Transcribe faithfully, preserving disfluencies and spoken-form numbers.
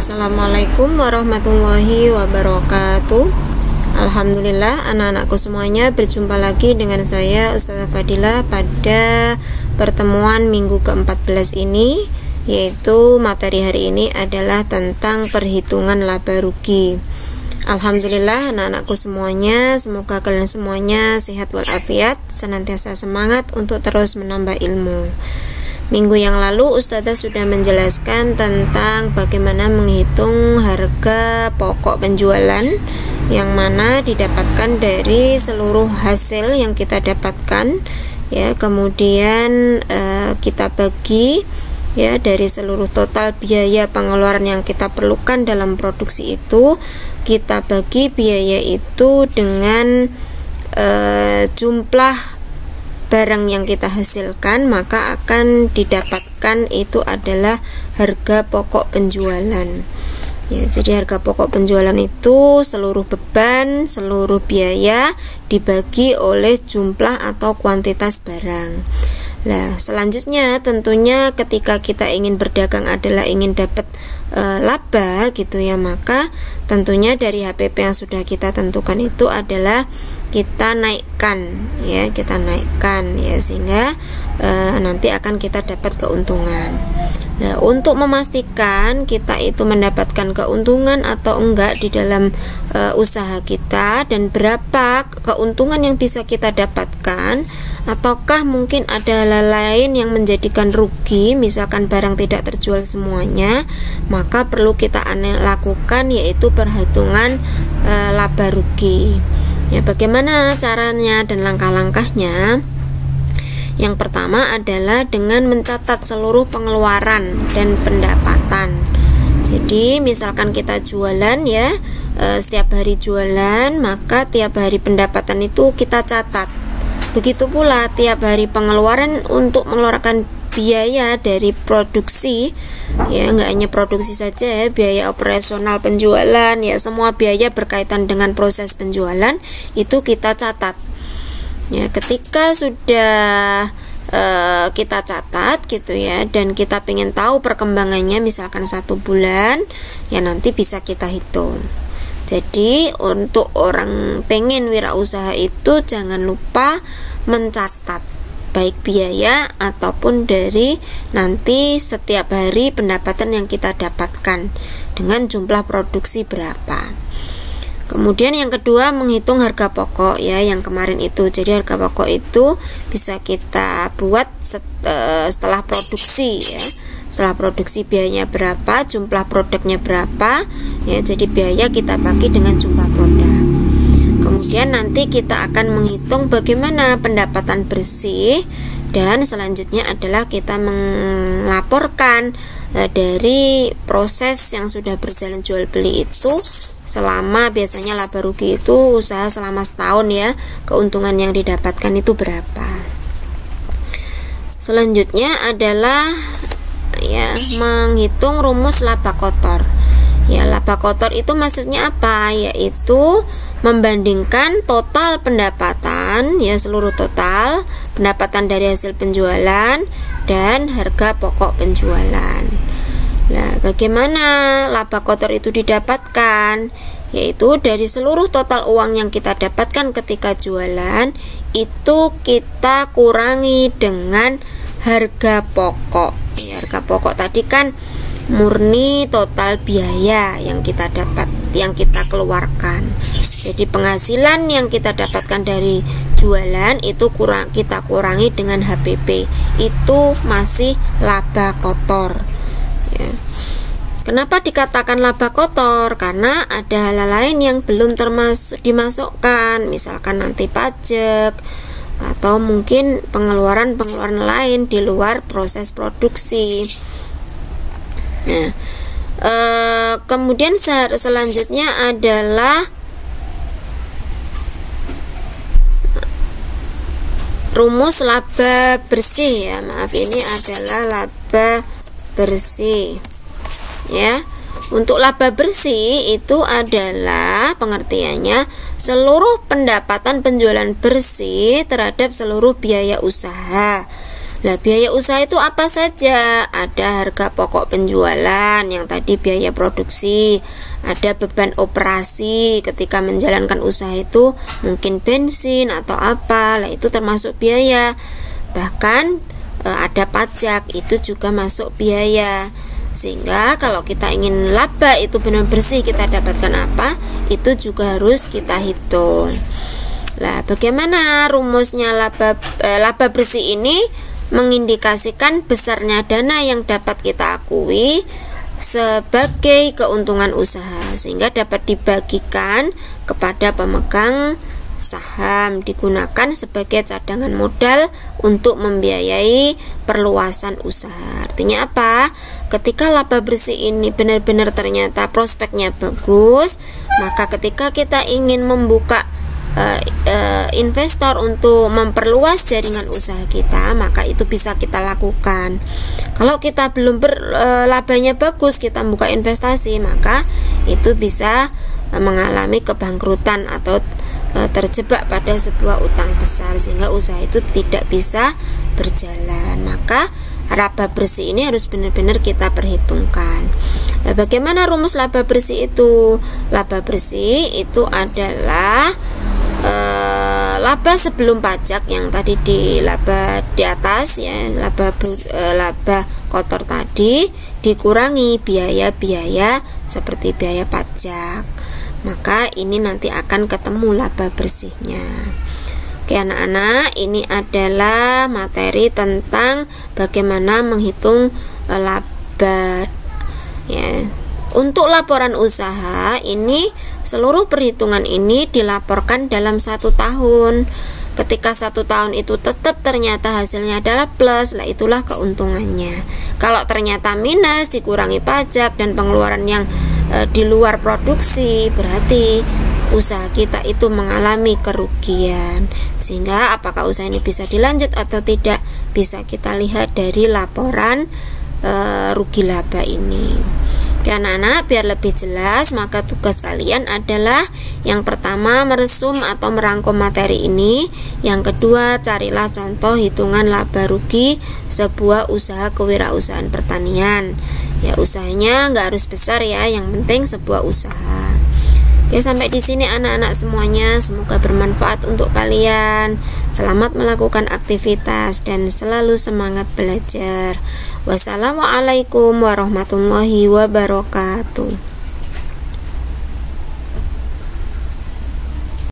Assalamualaikum warahmatullahi wabarakatuh. Alhamdulillah, anak-anakku semuanya, berjumpa lagi dengan saya Ustazah Fadilah pada pertemuan minggu ke empat belas ini, yaitu materi hari ini adalah tentang perhitungan laba rugi. Alhamdulillah, anak-anakku semuanya, semoga kalian semuanya sehat walafiat, senantiasa semangat untuk terus menambah ilmu. Minggu yang lalu Ustazah sudah menjelaskan tentang bagaimana menghitung harga pokok penjualan yang mana didapatkan dari seluruh hasil yang kita dapatkan, ya. Kemudian eh, kita bagi, ya, dari seluruh total biaya pengeluaran yang kita perlukan dalam produksi itu, kita bagi biaya itu dengan eh, jumlah barang yang kita hasilkan, maka akan didapatkan itu adalah harga pokok penjualan, ya. Jadi harga pokok penjualan itu seluruh beban, seluruh biaya dibagi oleh jumlah atau kuantitas barang. Nah, selanjutnya tentunya ketika kita ingin berdagang adalah ingin dapat e, laba gitu, ya, maka tentunya dari H P P yang sudah kita tentukan itu adalah kita naikkan, ya, kita naikkan, ya, sehingga e, nanti akan kita dapat keuntungan. Nah, untuk memastikan kita itu mendapatkan keuntungan atau enggak di dalam e, usaha kita dan berapa keuntungan yang bisa kita dapatkan, ataukah mungkin ada hal lain yang menjadikan rugi, misalkan barang tidak terjual semuanya, maka perlu kita lakukan yaitu perhitungan e, laba rugi. Ya, bagaimana caranya dan langkah-langkahnya? Yang pertama adalah dengan mencatat seluruh pengeluaran dan pendapatan. Jadi misalkan kita jualan, ya, e, setiap hari jualan, maka tiap hari pendapatan itu kita catat. Begitu pula tiap hari pengeluaran untuk mengeluarkan biaya dari produksi, ya, nggak hanya produksi saja, ya, biaya operasional penjualan, ya, semua biaya berkaitan dengan proses penjualan itu kita catat. Ya, ketika sudah uh, kita catat gitu, ya, dan kita pengen tahu perkembangannya misalkan satu bulan, ya, nanti bisa kita hitung. Jadi untuk orang pengen wirausaha itu jangan lupa mencatat baik biaya ataupun dari nanti setiap hari pendapatan yang kita dapatkan dengan jumlah produksi berapa. Kemudian yang kedua, menghitung harga pokok, ya, yang kemarin itu. Jadi harga pokok itu bisa kita buat setelah produksi, ya. Setelah produksi biayanya berapa, jumlah produknya berapa, ya. Jadi biaya kita bagi dengan jumlah produk. Kemudian nanti kita akan menghitung bagaimana pendapatan bersih, dan selanjutnya adalah kita melaporkan e, dari proses yang sudah berjalan jual beli itu selama, biasanya laba rugi itu usaha selama setahun, ya, keuntungan yang didapatkan itu berapa. Selanjutnya adalah, ya, menghitung rumus laba kotor. Ya, laba kotor itu maksudnya apa? Yaitu membandingkan total pendapatan, ya, seluruh total pendapatan dari hasil penjualan dan harga pokok penjualan. Nah, bagaimana laba kotor itu didapatkan? Yaitu dari seluruh total uang yang kita dapatkan ketika jualan itu kita kurangi dengan harga pokok. Ya, harga pokok tadi kan murni total biaya yang kita dapat, yang kita keluarkan. Jadi penghasilan yang kita dapatkan dari jualan itu kurang kita kurangi dengan H P P, itu masih laba kotor, ya. Kenapa dikatakan laba kotor? Karena ada hal lain yang belum termasuk dimasukkan, misalkan nanti pajak atau mungkin pengeluaran-pengeluaran lain di luar proses produksi. Nah, e, kemudian selanjutnya adalah rumus laba bersih, ya. Maaf, ini adalah laba bersih, ya. Untuk laba bersih itu adalah pengertiannya seluruh pendapatan penjualan bersih terhadap seluruh biaya usaha. Lah, biaya usaha itu apa saja? Ada harga pokok penjualan, yang tadi biaya produksi, ada beban operasi ketika menjalankan usaha itu, mungkin bensin atau apa, lah itu termasuk biaya. Bahkan e, ada pajak, itu juga masuk biaya. Sehingga kalau kita ingin laba itu benar bersih, kita dapatkan apa, itu juga harus kita hitung. Lah, bagaimana rumusnya laba e, laba bersih ini? Mengindikasikan besarnya dana yang dapat kita akui sebagai keuntungan usaha, sehingga dapat dibagikan kepada pemegang saham, digunakan sebagai cadangan modal untuk membiayai perluasan usaha. Artinya apa? Ketika laba bersih ini benar-benar ternyata prospeknya bagus, maka ketika kita ingin membuka Uh, uh, investor untuk memperluas jaringan usaha kita, maka itu bisa kita lakukan. Kalau kita belum ber, uh, labanya bagus, kita buka investasi, maka itu bisa uh, mengalami kebangkrutan atau uh, terjebak pada sebuah utang besar, sehingga usaha itu tidak bisa berjalan. Maka laba bersih ini harus benar-benar kita perhitungkan. Nah, bagaimana rumus laba bersih itu? Laba bersih itu adalah Uh, laba sebelum pajak yang tadi di laba di atas ya, laba uh, laba kotor tadi dikurangi biaya-biaya seperti biaya pajak, maka ini nanti akan ketemu laba bersihnya. Oke anak-anak, ini adalah materi tentang bagaimana menghitung uh, laba ya. Untuk laporan usaha ini, seluruh perhitungan ini dilaporkan dalam satu tahun. Ketika satu tahun itu tetap ternyata hasilnya adalah plus, lah itulah keuntungannya. Kalau ternyata minus, dikurangi pajak dan pengeluaran yang e, di luar produksi, berarti usaha kita itu mengalami kerugian. Sehingga apakah usaha ini bisa dilanjut atau tidak, bisa kita lihat dari laporan e, rugi laba ini. Oke anak-anak, biar lebih jelas, maka tugas kalian adalah yang pertama meresum atau merangkum materi ini, yang kedua carilah contoh hitungan laba rugi sebuah usaha kewirausahaan pertanian. Ya, usahanya nggak harus besar ya, yang penting sebuah usaha. Ya, sampai di sini anak-anak semuanya, semoga bermanfaat untuk kalian. Selamat melakukan aktivitas dan selalu semangat belajar. Wassalamualaikum warahmatullahi wabarakatuh.